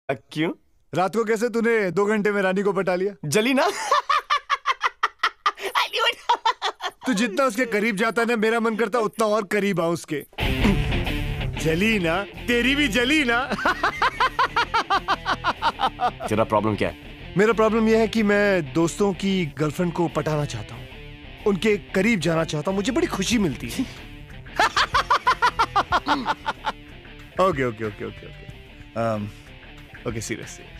क्यों? रात को कैसे तूने 2 घंटे में रानी को पटा लिया? जली ना। तू जितना उसके करीब जाता ना, मेरा मन करता उतना और करीब आऊं उसके। जली ना, तेरी भी जली ना। तेरा प्रॉब्लम क्या है? मेरा प्रॉब्लम यह है कि मैं दोस्तों की गर्लफ्रेंड को पटाना चाहता हूँ, उनके करीब जाना चाहता हूँ, मुझे बड़ी खुशी मिलती है। Okay okay okay okay okay okay, serious.